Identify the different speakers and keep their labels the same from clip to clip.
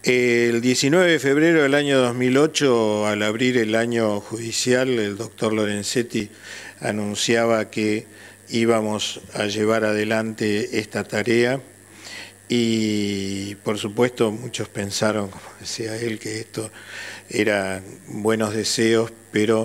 Speaker 1: El 19 de febrero del año 2008, al abrir el año judicial, el doctor Lorenzetti anunciaba que íbamos a llevar adelante esta tarea y, por supuesto, muchos pensaron, como decía él, que esto eran buenos deseos, pero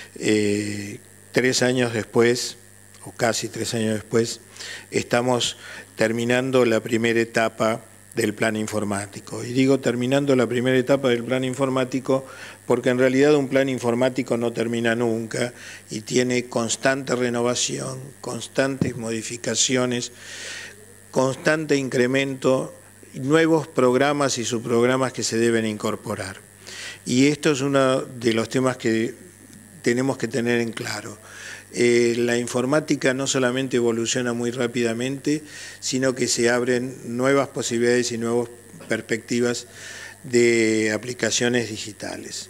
Speaker 1: 3 años después, o casi 3 años después, estamos terminando la primera etapa del plan informático. Y digo terminando la primera etapa del plan informático porque en realidad un plan informático no termina nunca y tiene constante renovación, constantes modificaciones, constante incremento, nuevos programas y subprogramas que se deben incorporar. Y esto es uno de los temas que tenemos que tener en claro. La informática no solamente evoluciona muy rápidamente, sino que se abren nuevas posibilidades y nuevas perspectivas de aplicaciones digitales.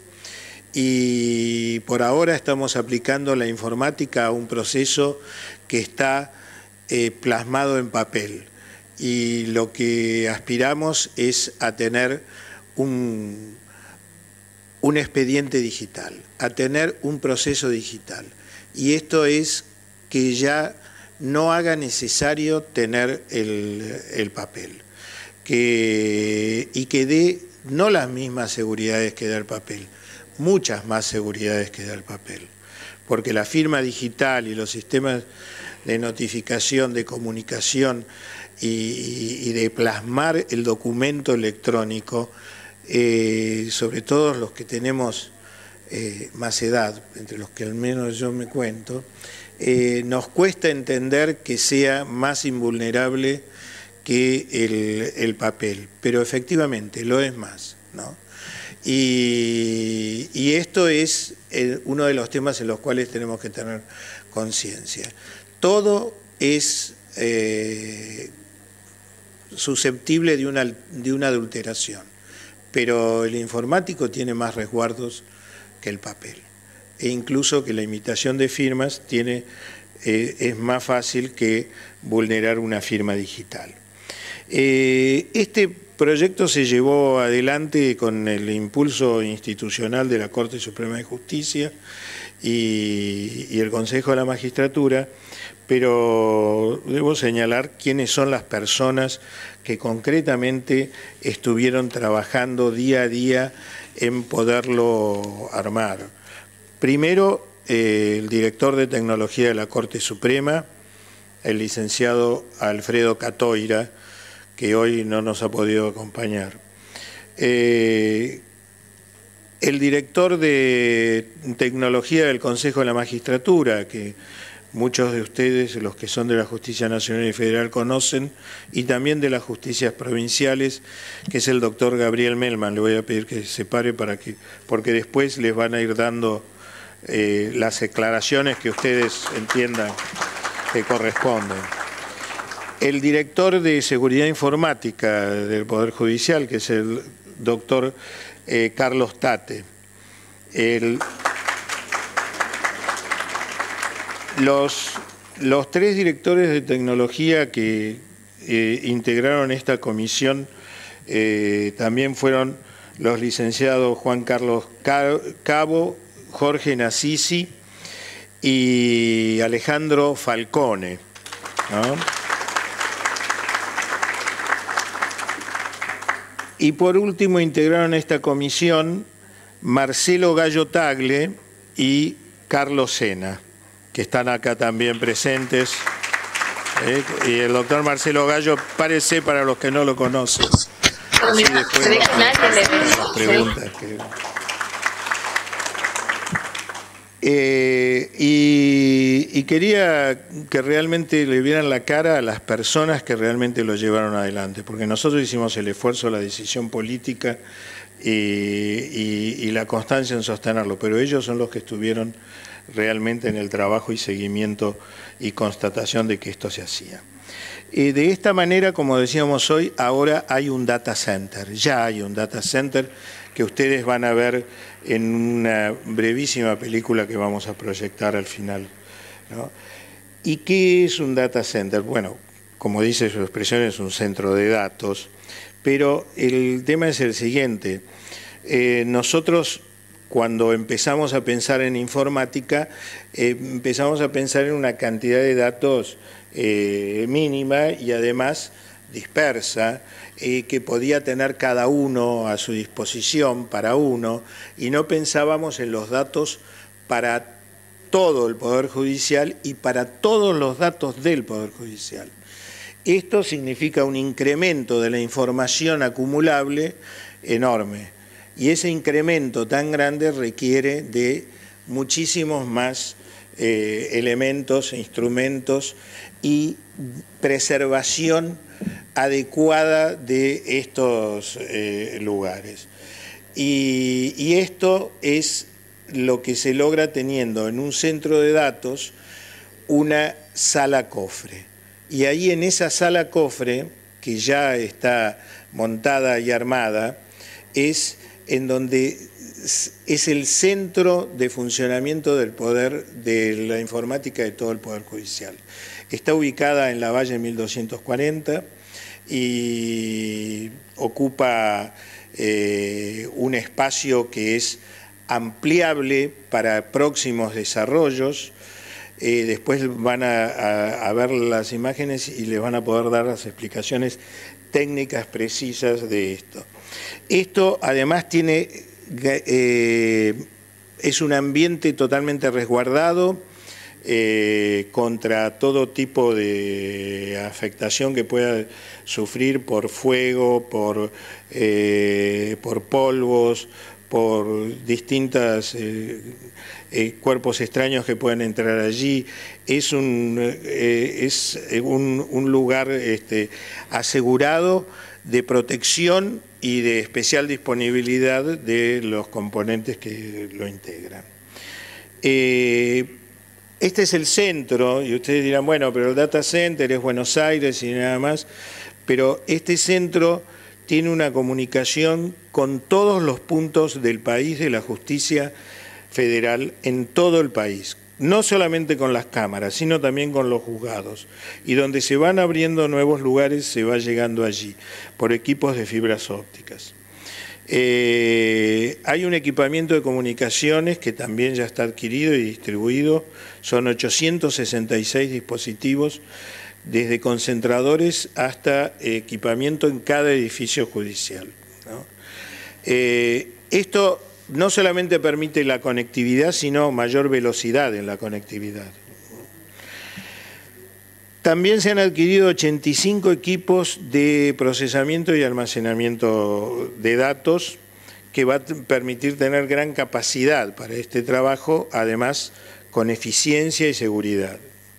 Speaker 1: Y por ahora estamos aplicando la informática a un proceso que está plasmado en papel. Y lo que aspiramos es a tener un expediente digital, a tener un proceso digital. Y esto es que ya no haga necesario tener el papel, y que dé no las mismas seguridades que da el papel, muchas más seguridades que da el papel, porque la firma digital y los sistemas de notificación, de comunicación y de plasmar el documento electrónico, sobre todo los que tenemos más edad, entre los que al menos yo me cuento, nos cuesta entender que sea más invulnerable que el papel, pero efectivamente lo es más, ¿no? Y esto es uno de los temas en los cuales tenemos que tener conciencia. Todo es susceptible de una adulteración, pero el informático tiene más resguardos que el papel, e incluso que la imitación de firmas es más fácil que vulnerar una firma digital. Este proyecto se llevó adelante con el impulso institucional de la Corte Suprema de Justicia y el Consejo de la Magistratura, pero debo señalar quiénes son las personas que concretamente estuvieron trabajando día a día en poderlo armar. Primero, el director de Tecnología de la Corte Suprema, el licenciado Alfredo Catoira, que hoy no nos ha podido acompañar. El director de Tecnología del Consejo de la Magistratura, que muchos de ustedes, los que son de la Justicia Nacional y Federal, conocen, y también de las justicias provinciales, que es el doctor Gabriel Melman. Le voy a pedir que se pare porque después les van a ir dando las declaraciones que ustedes entiendan que corresponden. El director de Seguridad Informática del Poder Judicial, que es el doctor Carlos Tate. Los 3 directores de tecnología que integraron esta comisión también fueron los licenciados Juan Carlos Cabo, Jorge Nasisi y Alejandro Falcone, ¿no? Y por último integraron esta comisión Marcelo Gallo Tagle y Carlos Sena, que están acá también presentes. Y el doctor Marcelo Gallo, párese para los que no lo conocen. Así después las preguntas y quería que realmente le vieran la cara a las personas que realmente lo llevaron adelante, porque nosotros hicimos el esfuerzo, la decisión política y la constancia en sostenerlo, pero ellos son los que estuvieron realmente en el trabajo y seguimiento y constatación de que esto se hacía. De esta manera, como decíamos hoy, ahora hay un data center, ya hay un data center que ustedes van a ver en una brevísima película que vamos a proyectar al final, ¿no? ¿Y qué es un data center? Bueno, como dice su expresión, es un centro de datos, pero el tema es el siguiente. Nosotros, cuando empezamos a pensar en informática, empezamos a pensar en una cantidad de datos mínima y además dispersa, que podía tener cada uno a su disposición para uno, y no pensábamos en los datos para todo el Poder Judicial y para todos los datos del Poder Judicial. Esto significa un incremento de la información acumulable enorme, y ese incremento tan grande requiere de muchísimos más elementos, instrumentos y preservación adecuada de estos lugares. Y esto es lo que se logra teniendo en un centro de datos una sala cofre. Y ahí en esa sala cofre, que ya está montada y armada, es en donde es el centro de funcionamiento del poder, de la informática de todo el Poder Judicial. Está ubicada en la Valle 1240 y ocupa un espacio que es ampliable para próximos desarrollos. Después van a ver las imágenes y les van a poder dar las explicaciones técnicas precisas de esto. Esto además tiene, es un ambiente totalmente resguardado contra todo tipo de afectación que pueda sufrir por fuego, por polvos, por distintos cuerpos extraños que puedan entrar allí. Es un lugar asegurado de protección y de especial disponibilidad de los componentes que lo integran. Este es el centro, y ustedes dirán, bueno, pero el data center es Buenos Aires y nada más, pero este centro tiene una comunicación con todos los puntos del país de la justicia federal en todo el país, no solamente con las cámaras, sino también con los juzgados, y donde se van abriendo nuevos lugares se va llegando allí, por equipos de fibras ópticas. Hay un equipamiento de comunicaciones que también ya está adquirido y distribuido, son 866 dispositivos, desde concentradores hasta equipamiento en cada edificio judicial, ¿no? Esto no solamente permite la conectividad, sino mayor velocidad en la conectividad. También se han adquirido 85 equipos de procesamiento y almacenamiento de datos que va a permitir tener gran capacidad para este trabajo, además con eficiencia y seguridad.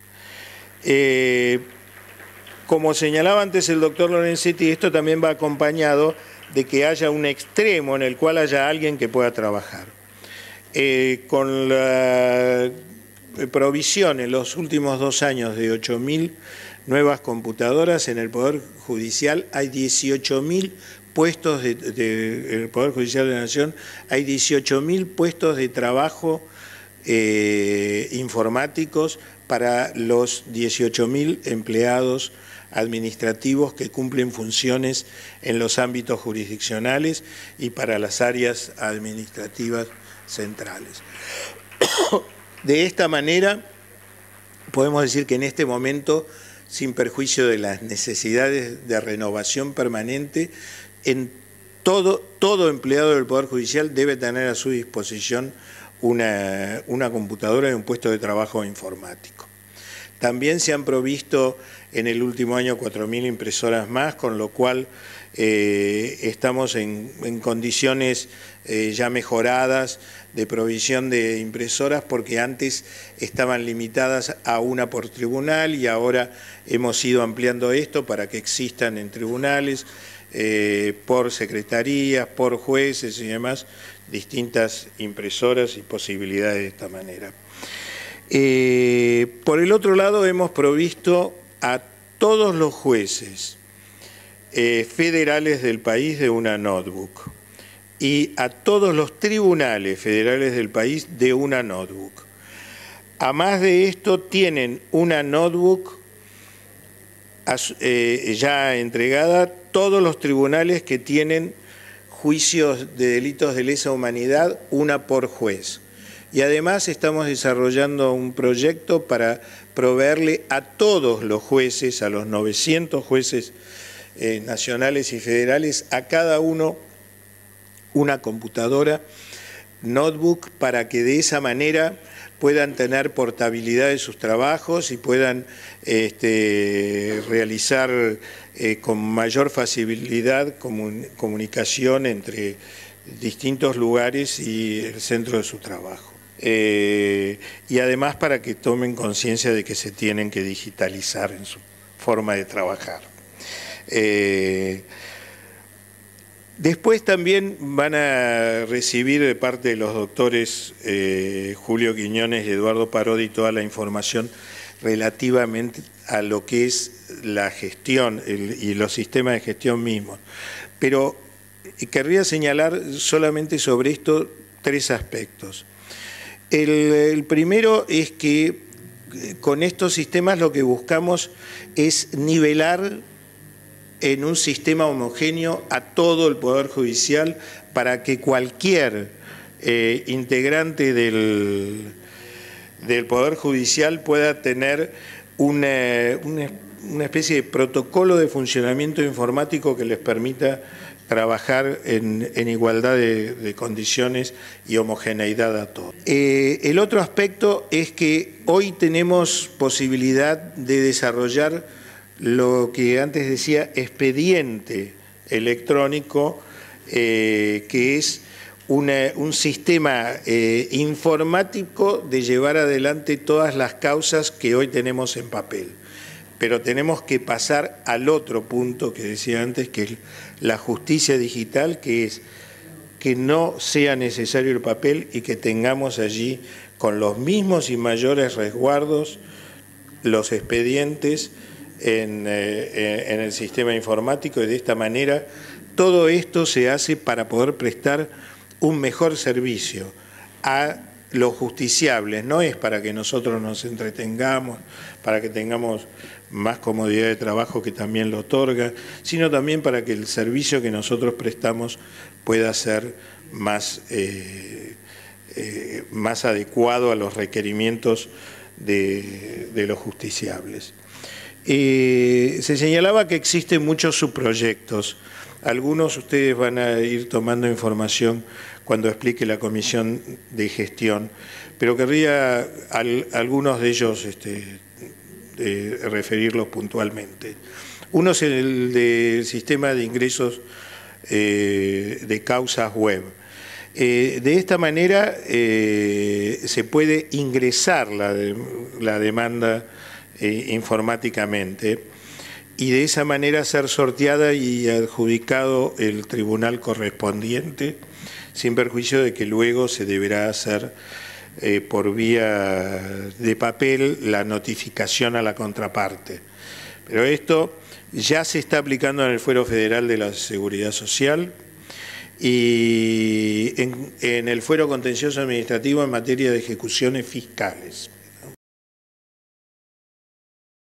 Speaker 1: Como señalaba antes el doctor Lorenzetti, esto también va acompañado de que haya un extremo en el cual haya alguien que pueda trabajar. Con la provisión en los últimos 2 años de 8.000 nuevas computadoras en el Poder Judicial, hay 18.000 puestos en el Poder Judicial de la Nación, hay 18.000 puestos de trabajo informáticos para los 18.000 empleados administrativos que cumplen funciones en los ámbitos jurisdiccionales y para las áreas administrativas centrales. De esta manera, podemos decir que en este momento, sin perjuicio de las necesidades de renovación permanente, en todo empleado del Poder Judicial debe tener a su disposición una computadora y un puesto de trabajo informático. También se han provisto en el último año 4.000 impresoras más, con lo cual estamos en condiciones ya mejoradas de provisión de impresoras, porque antes estaban limitadas a una por tribunal y ahora hemos ido ampliando esto para que existan en tribunales, por secretarías, por jueces y demás, distintas impresoras y posibilidades de esta manera. Por el otro lado, hemos provisto a todos los jueces federales del país de una notebook y a todos los tribunales federales del país de una notebook. A más de esto, tienen una notebook ya entregada todos los tribunales que tienen juicios de delitos de lesa humanidad, una por juez. Y además estamos desarrollando un proyecto para proveerle a todos los jueces, a los 900 jueces nacionales y federales, a cada uno una computadora, notebook, para que de esa manera puedan tener portabilidad de sus trabajos y puedan realizar con mayor facilidad comunicación entre distintos lugares y el centro de su trabajo. Y además para que tomen conciencia de que se tienen que digitalizar en su forma de trabajar. Después también van a recibir de parte de los doctores Julio Quiñones y Eduardo Parodi toda la información relativamente a lo que es la gestión y los sistemas de gestión mismos. Pero querría señalar solamente sobre esto 3 aspectos. El primero es que con estos sistemas lo que buscamos es nivelar en un sistema homogéneo a todo el Poder Judicial para que cualquier integrante del Poder Judicial pueda tener una especie de protocolo de funcionamiento informático que les permita trabajar en igualdad de condiciones y homogeneidad a todos. El otro aspecto es que hoy tenemos posibilidad de desarrollar lo que antes decía expediente electrónico, que es un sistema informático de llevar adelante todas las causas que hoy tenemos en papel. Pero tenemos que pasar al otro punto que decía antes, que es la justicia digital, que es que no sea necesario el papel y que tengamos allí con los mismos y mayores resguardos los expedientes en el sistema informático, y de esta manera todo esto se hace para poder prestar un mejor servicio a los justiciables. No es para que nosotros nos entretengamos, para que tengamos más comodidad de trabajo, que también lo otorga, sino también para que el servicio que nosotros prestamos pueda ser más adecuado a los requerimientos de los justiciables. Se señalaba que existen muchos subproyectos. Algunos ustedes van a ir tomando información cuando explique la comisión de gestión, pero querría algunos de ellos referirlos puntualmente. Uno es el del sistema de ingresos de causas web. De esta manera se puede ingresar la demanda informáticamente y de esa manera ser sorteada y adjudicado el tribunal correspondiente, sin perjuicio de que luego se deberá hacer por vía de papel la notificación a la contraparte. Pero esto ya se está aplicando en el Fuero Federal de la Seguridad Social y en el Fuero Contencioso Administrativo en materia de ejecuciones fiscales.